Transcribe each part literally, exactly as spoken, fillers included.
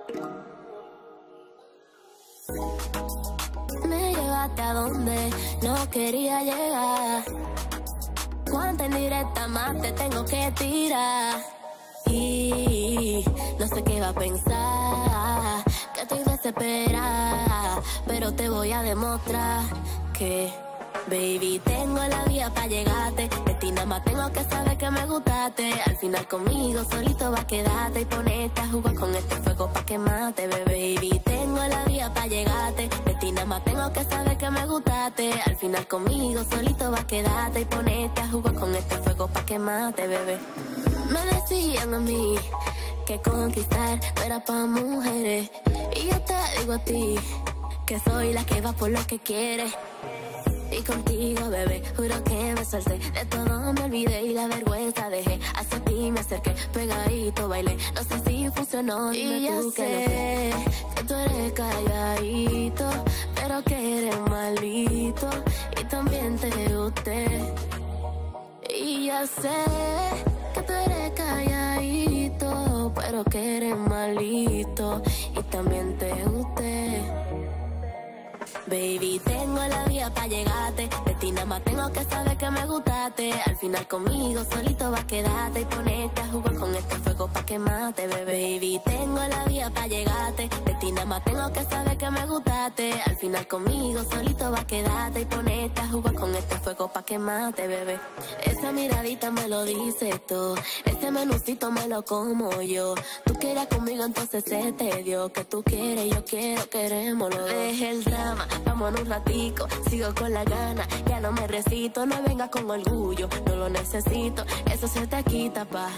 Me llevaste a donde no quería llegar. Cuánta indirecta más te tengo que tirar. Y no sé qué va a pensar, que estoy desesperada, pero te voy a demostrar que, baby, tengo la vía para llegarte. De ti nada más tengo que saber que me gustaste. Al final conmigo solito va a quedarte y ponerte a jugar con este fuego pa' quemarte, baby. Tengo la vía para llegarte. De ti nada más tengo que saber que me gustaste. Al final conmigo solito va a quedarte y ponerte a jugar con este fuego pa' quemarte, bebé. Me decían a mí que conquistar no era pa' mujeres, y yo te digo a ti que soy la que va por lo que quiere. Y contigo, bebé, juro que me solté. De todo me olvidé y la vergüenza dejé. Hacia ti me acerqué, pegadito bailé. No sé si funcionó, y ya tú sé que tú eres calladito, pero que eres maldito y también te gusté. Y ya sé que tú eres calladito, pero que eres malito y también te gusté. Baby, tengo la vía para llegarte. De ti nada más tengo que saber que me gustaste. Al final conmigo solito va a quedarte y ponerte a jugar con este fuego pa' quemarte, bebé. Baby, tengo la vía para llegarte. De ti nada más tengo que saber que me gustaste. Al final conmigo solito va a quedarte y ponerte a jugar con este fuego pa' quemarte, bebé. Esa miradita me lo dice todo, ese menucito me lo como yo. Tú quieres conmigo, entonces se te dio. Que tú quieres, yo quiero, queremos los dos. Deja el drama, vámonos un ratico, sigo con la gana, ya no me recito. No vengas con orgullo, no lo necesito, eso se te quita, pa.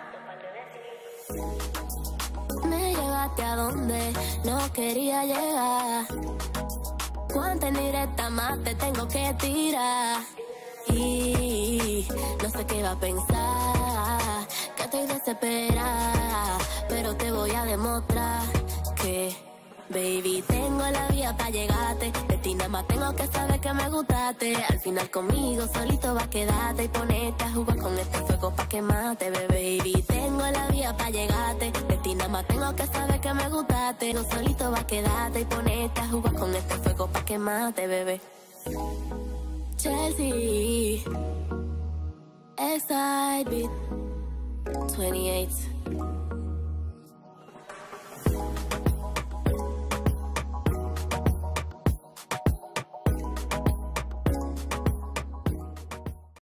Me llevaste a donde no quería llegar. Cuánta indirecta más te tengo que tirar. Y no sé qué va a pensar, que estoy desesperada, pero te voy a demostrar que, baby, tengo la vía para llegarte. De ti nada más tengo que saber que me gustaste. Al final conmigo solito va a quedarte y ponerte a jugar con este fuego pa' quemarte, baby. Tengo la vía para llegarte. De ti nada más tengo que saber que me gustaste. No solito va a quedarte y ponerte a jugar con este fuego pa' quemarte, bebé. Chelsea, X I beat twenty-eight.